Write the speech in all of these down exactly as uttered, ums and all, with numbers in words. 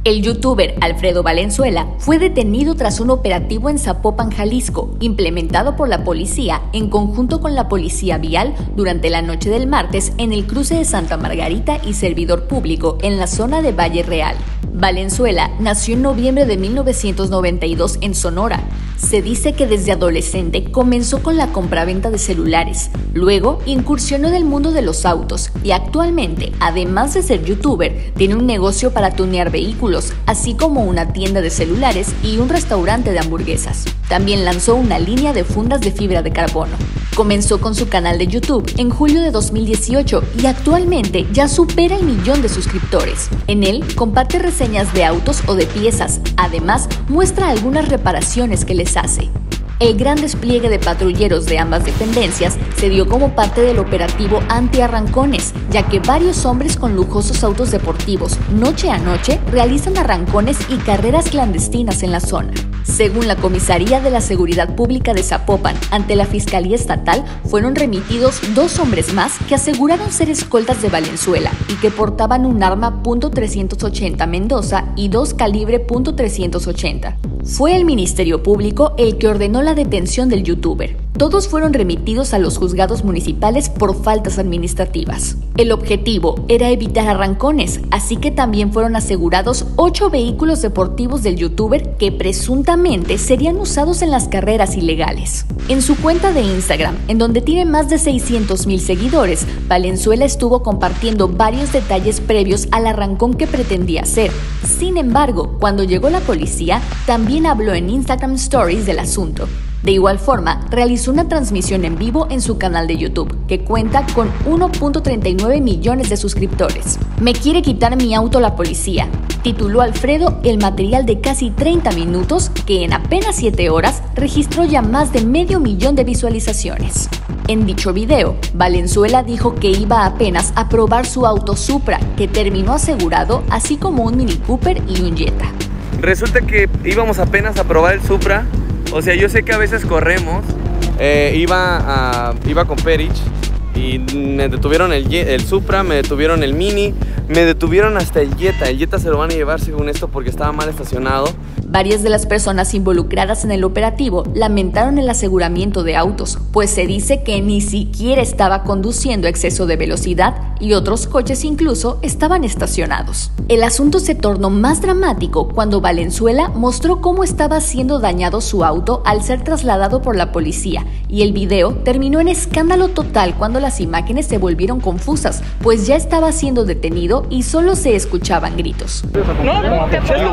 El youtuber Alfredo Valenzuela fue detenido tras un operativo en Zapopan, Jalisco, implementado por la policía en conjunto con la policía vial durante la noche del martes en el cruce de Santa Margarita y Servidor Público en la zona de Valle Real. Valenzuela nació en noviembre de mil novecientos noventa y dos en Sonora. Se dice que desde adolescente comenzó con la compraventa de celulares, luego incursionó en el mundo de los autos y actualmente, además de ser youtuber, tiene un negocio para tunear vehículos, así como una tienda de celulares y un restaurante de hamburguesas. También lanzó una línea de fundas de fibra de carbono. Comenzó con su canal de YouTube en julio de dos mil dieciocho y actualmente ya supera el millón de suscriptores. En él comparte reseñas de autos o de piezas, además muestra algunas reparaciones que les hace. El gran despliegue de patrulleros de ambas dependencias se dio como parte del operativo anti-arrancones, ya que varios hombres con lujosos autos deportivos noche a noche realizan arrancones y carreras clandestinas en la zona. Según la Comisaría de la Seguridad Pública de Zapopan, ante la Fiscalía Estatal fueron remitidos dos hombres más que aseguraron ser escoltas de Valenzuela y que portaban un arma punto trescientos ochenta Mendoza y dos calibre punto trescientos ochenta. Fue el Ministerio Público el que ordenó la detención del youtuber. Todos fueron remitidos a los juzgados municipales por faltas administrativas. El objetivo era evitar arrancones, así que también fueron asegurados ocho vehículos deportivos del youtuber que presuntamente serían usados en las carreras ilegales. En su cuenta de Instagram, en donde tiene más de seiscientos mil seguidores, Valenzuela estuvo compartiendo varios detalles previos al arrancón que pretendía hacer. Sin embargo, cuando llegó la policía, también habló en Instagram Stories del asunto. De igual forma, realizó una transmisión en vivo en su canal de YouTube, que cuenta con uno punto treinta y nueve millones de suscriptores. Me quiere quitar mi auto la policía, tituló Alfredo el material de casi treinta minutos que en apenas siete horas registró ya más de medio millón de visualizaciones. En dicho video, Valenzuela dijo que iba apenas a probar su auto Supra, que terminó asegurado, así como un Mini Cooper y un Jetta. Resulta que íbamos apenas a probar el Supra. O sea, yo sé que a veces corremos, eh, iba, a, iba con Perich y me detuvieron el, el Supra, me detuvieron el Mini, me detuvieron hasta el Jetta. El Jetta se lo van a llevar según esto porque estaba mal estacionado. Varias de las personas involucradas en el operativo lamentaron el aseguramiento de autos, pues se dice que ni siquiera estaba conduciendo a exceso de velocidad y otros coches incluso estaban estacionados. El asunto se tornó más dramático cuando Valenzuela mostró cómo estaba siendo dañado su auto al ser trasladado por la policía, y el video terminó en escándalo total cuando las imágenes se volvieron confusas, pues ya estaba siendo detenido y solo se escuchaban gritos. No, no, ¿qué fue?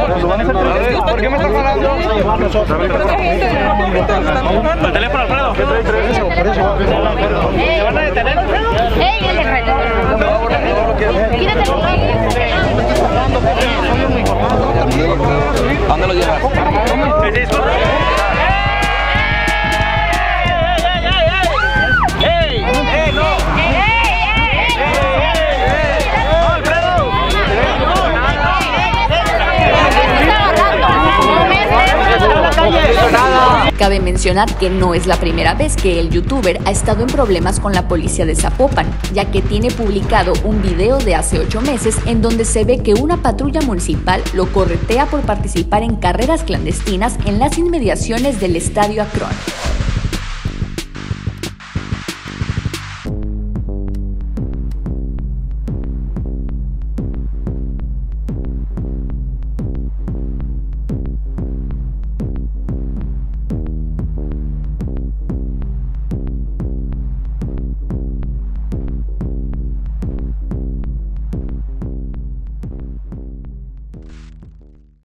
¿Por qué me estás hablando? El teléfono, Alfredo. ¿Me van a detener, Alfredo? ¡Ey, el Alfredo! ¿A dónde lo llevas? Cabe mencionar que no es la primera vez que el youtuber ha estado en problemas con la policía de Zapopan, ya que tiene publicado un video de hace ocho meses en donde se ve que una patrulla municipal lo corretea por participar en carreras clandestinas en las inmediaciones del Estadio Akron.